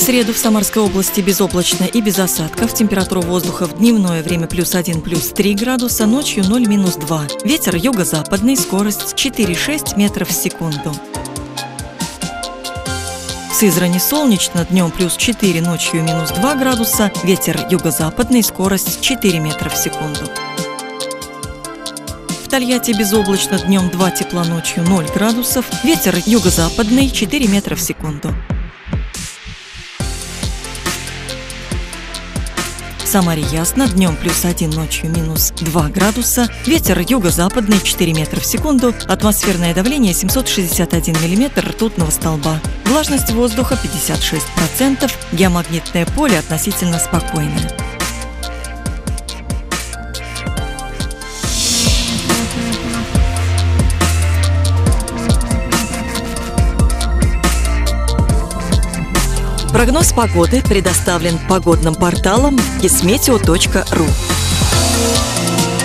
среду в Самарской области безоблачно и без осадков. Температура воздуха в дневное время +1, +3 градуса, ночью 0, -2. Ветер юго-западный, скорость 4,6 метров в секунду. В Сызрани солнечно, днем +4, ночью -2 градуса. Ветер юго-западный, скорость 4 метра в секунду. В Тольятти безоблачно, днем 2 тепла, ночью 0 градусов. Ветер юго-западный, 4 метра в секунду. В Самаре ясно, днем +1, ночью -2 градуса. Ветер юго-западный, 4 метра в секунду. Атмосферное давление 761 миллиметр ртутного столба. Влажность воздуха 56%. Геомагнитное поле относительно спокойное. Прогноз погоды предоставлен погодным порталом kismeteo.ru.